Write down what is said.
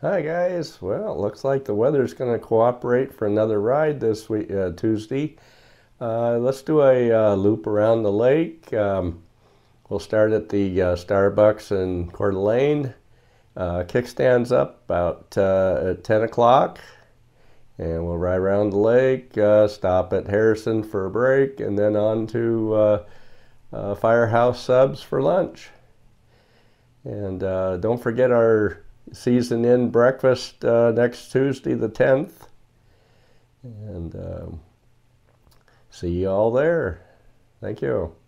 Hi guys. Well, it looks like the weather's going to cooperate for another ride this week, Tuesday. Let's do a loop around the lake. We'll start at the Starbucks in Coeur d'Alene. Kickstands up about at 10 o'clock. And we'll ride around the lake, stop at Harrison for a break, and then on to Firehouse Subs for lunch. And don't forget our season in breakfast next Tuesday the 10th. And see you all there. Thank you.